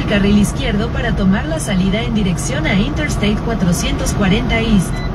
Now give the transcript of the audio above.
el carril izquierdo para tomar la salida en dirección a Interstate 440 East.